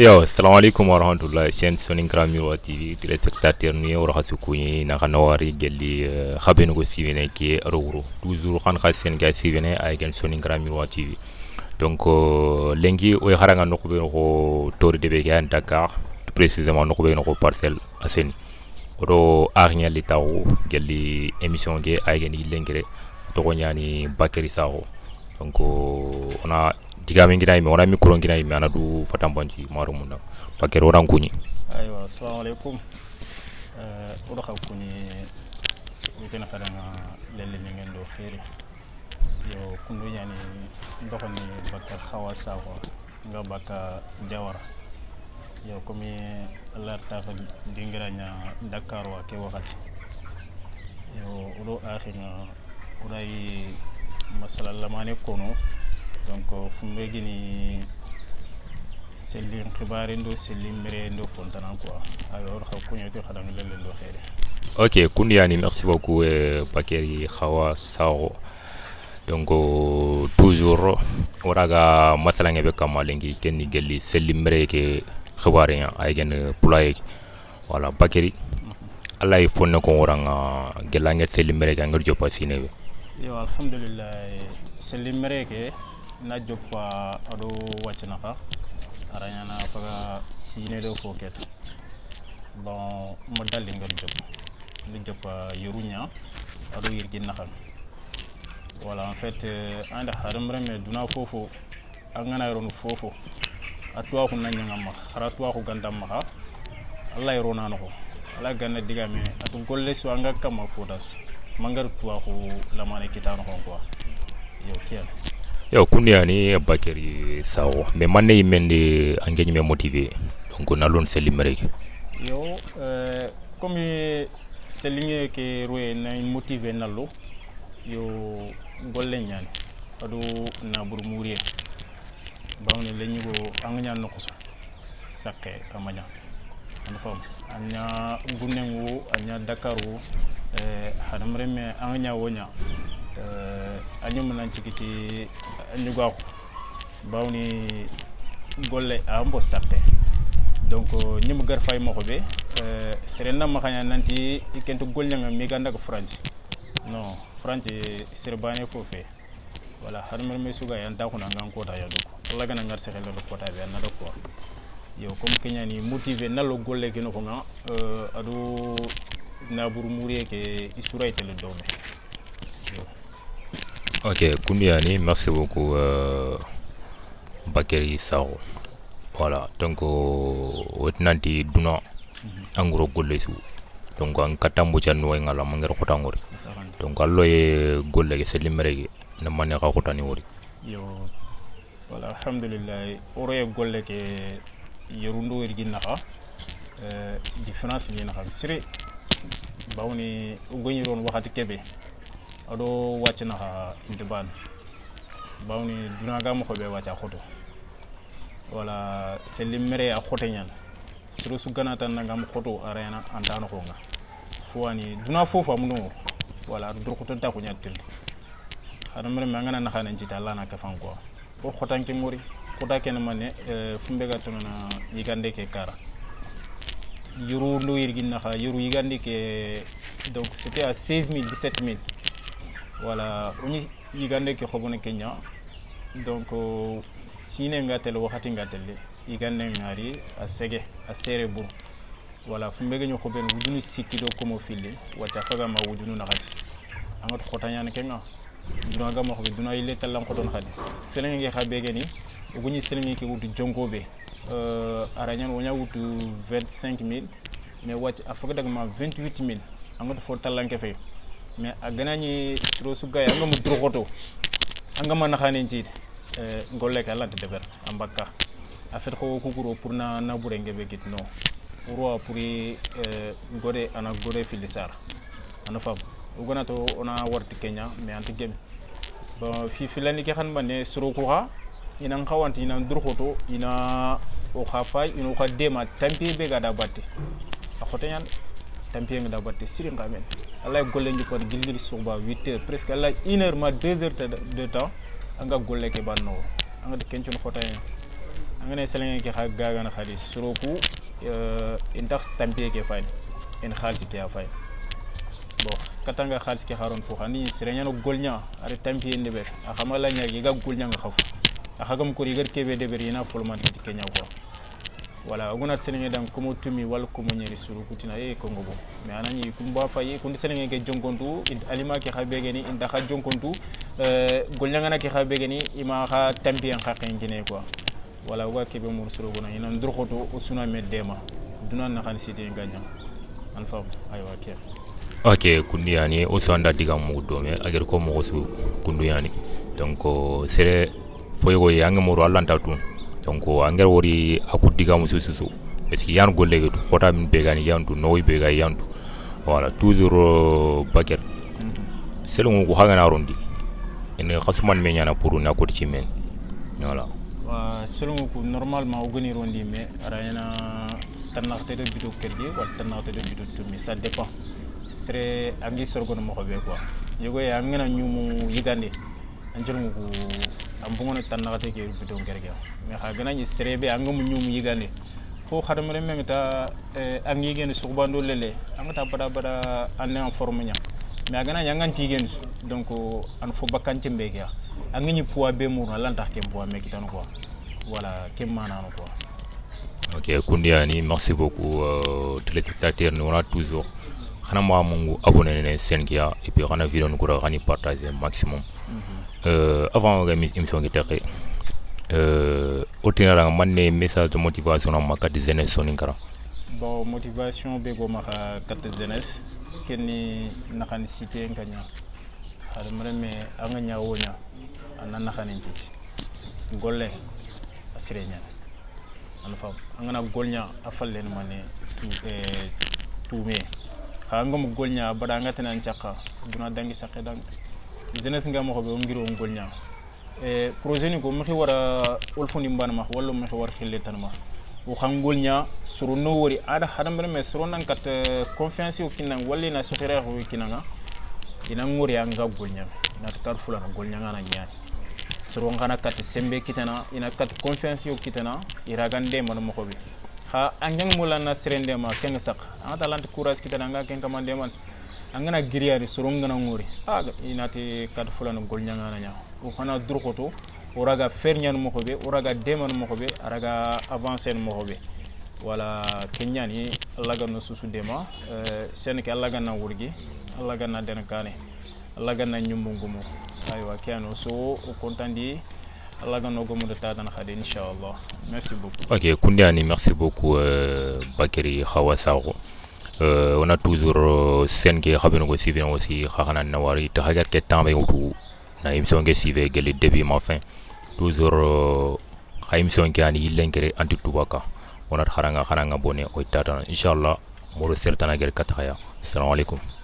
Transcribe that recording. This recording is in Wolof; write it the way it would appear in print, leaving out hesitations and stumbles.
Yo, assalamu alaikum warahmatullahi sen Soningra Miro TV téléspectateur ni wara khasukuni na kanawari gelli khabenu go sivene ki rowro toujours khan khassen ga sivene ay gen Soningra Miro TV donc lengi o haranga no ko tori de be gan Dakar précisément no ko parcelle aseni odo arnya li taw gelli émission ge ay gen lengire to ko nyani Bakary Sakho donc ona digame ngina mi wona micro ngina mi anadu fatambanci maru munda Bakary wona kuni aywa assalamu alaikum odo khakuni witena kadanga lelle mi ngendo khairi yo kundu yani ndokoni Bakary Khawa Sakho nga baka Jawara yo komi Allah tafa dingiranya Dakar wa ke wakati yo odo akhina oday masala lamane kono donc fumbe gini selin khibari ndo selin mere ndo fontana quoi alors khakunyo to khadam lele ndo khaire. OK kundi yani merci beaucoup Bakary Khawa Sakho donc toujours oraga masala ngebe kamalengi kenni gelli selin mere ke khibari ya ay gen ployer voilà Bakary Allah fonne ko oranga gelange selin mere ga ngir jopa sinewe yo alhamdulillah selin mere ke na joppa ado wacina ka aranyana faga sine do foket bon mo dalli ngal joppa yurunya ado yirgi naxal voilà en fait anda haram reme duna fofo angana yron fofo atwa ko nanya ngam kharatwa ko gandam ma Allah yorona no ala ganna digame atu golle so anga kama podas mangar tuwa ko lamane kitano ko quoi yo kiel yo kundi yani Bakary Sakho mais manne yimende angeni me motiver donc na lon selimere yo comme selinge ke roe na motiver nallo yo golle nyane adu na bur mourier bawne leñugo anganya no ko sakke amanya an fam anya gunengu anya Dakaru hadamre me anganya wonya anyum nan cikiti anyugo bawni golle ambo sappe donc ñim gar fay mako be serena ma xanya nanti ikento golle ngam mi ganda ko France non France serbane fofé voilà hadamre me suga yan ta ko ngan ko ta yadu ko la gana ngar sexel do ko ta be na do ko yo comme kenya ni motiver nalo golle ke no ko nga adu na buru mourier ke isuray tele dome. OK kundi yani merci beaucoup Bakary Sakho voilà donc wotnanti duna angro golle su donc an katambo janno ngala mangere khotangori donc allo e golle ke selimere ke na mane ka khotani wori yo voilà alhamdulillah ore golle ke yerundo ergi naxa différence ni naxa sire bawni goni ron waxati kebe ado wacina ha intiban bawni duna ga mo ko be wacha khoto wala selim mere a khote nyan siro su ganata nangam khoto arena antano ko nga fuani duna fofu amno wala dur khoto ta ko nyatel hadam mere ngana na xana ci Allah na ka fan ko pour khotanki mori khota ken mané fumbe ga tonona yigande ke kara yuru ndo yirgi na xa yuru yigande ke donc c'était à 16000 17000 voilà oni yigande ke khobone Kenya donc sine ngatel wakati ngatel yigande ngari a sege a cerebro voilà fumbege nyo khoben wudunu sikido komo fili wata faga ma wudunu nakati angot khotanya ne kenga duna ga mo khobe duna ile talam khoton khadi selenge khabege ni uguni selenge ke wudu jongobe aranyan wonya wudu 25000 mais wati afaga daga ma 28000 angot fo talanke fe mais a ganani siro su gay anga mu drogoto anga man xane njit ngolle ka lante deber ambaka afet ko kukuro pour na burenge be git no ro pour gode ana gode filisar ana fam ugona to ona warti Kenya mais anti gem ba fi filani ke xan mané siro ko ha ina xawanti ina drogoto ina o khafay ina ko dema tampi be gada batte a xotenyan tampi nga da batte sirin kamen Allah golle ndi ko gildir suba 8h presque Allah 1h ma 2h de temps anga golle ke banno anga de kencon khotay angane selenge ke gaga na khali suroku intax tampie ke fay en khalsi ke fay bo katanga khalsi ke haron fo khani serenya no golnya are tampie ndebe akhamala nya gi ga golnya nga khaf akhagam ko rigar kebe de berina folman ti kenya ko wala oguna selenge dan ko motumi wal ko mo nyeri suroku tina ko ngobo mais anani kumba fay ko selenge ke jongontu alima ke khabege ni inda kha jongontu golnya ngana ke khabege ni ima kha tampie en khaqen gine quoi wala wa kebe mo suroku na ina ndurkhoto usuna meddema dunan na khan site nganya alfa aywa ke ok kundi yani o sonda diga mo do me ager ko mo su kundu yani donc sere foygo yang mo ro allanta tun donc anger wori akudiga mo susu parce que yan golle to khota min be gani yantu noy be ga yantu voilà toujours baker selon ko hagana rondi en khasman me nyana pour na ko ci men voilà selon ko normalement o goni rondi me arayna tanarte de bido kerdi wala tanarte de bido tumi ça dépend sere angi sorgono mo be quoi yogo ya ngena nyumu yigande anjurmu ko ambungono tanarte ke bido kerge mais ha gana ni sere be angamu nyumu yigande fo khadamare memeta angi gene sugbando lele amata bada anne en forme nya mais gana yanganti gen donc an fo bakanti mbege angini poids be mo lanta ke poids me kitano quoi voilà kemana quoi. Ok Koundiani, merci beaucoup téléspectateurs, nous on a toujours xanama mongu abonné ne Senkia et puis xana vidéo ko xani partager maximum avant ga émission qui taxé otinara manne message de motivation ma kat jeunesse soninkara bon motivation be go ma kat jeunesse kenni naxani cité nganya xala mreme anga nyawonya anana xani ci golle asirenya alfa angana golnya afallen mané tume ngam golnya bada ngata nan ciaka duna dangi saké dang jeunesse ngam ko be ngiro golnya projet ni ko mi wara wolfundi mban ma wallo mi war xille tan ma o xam golnya suru no wori ada hadam me suru nan kat confiance o kinan walli na soxira ko kinanga ina ngori anga golnya na tar fulana golnya ngana nyaani suru ngana kat sembe kitana ina kat confiance o kitana iragande man mo ko be ha angeng mulana serende ma kenga sak anta lant courage kitana nga ken kamande man angana giriari suru ngana ngori inati kat fulana golnya ngana nya o xana durkoto oraga ferñan mo ko be oraga deman mo ko be araga avancer mo ko be wala kenyani Allah ganno susu dema sen ke Allah ganna wurgi Allah ganna den kane Allah ganna nyumbungumo aywa kiano so o contandi Allah ganno gomo de tadan khade inshallah merci beaucoup. Ok Koundiani, merci beaucoup Bakary Khawasaro. On a toujours scène qui rabino ko suivre aussi khana nawari ta hagat ke tambe wutu na émission ke suivre gele début ma fin toujours émission qui ani yilenkere anti tubaka on a kharanga bonne o tata inshallah mo do sertana gel kataya assalamu alaikum.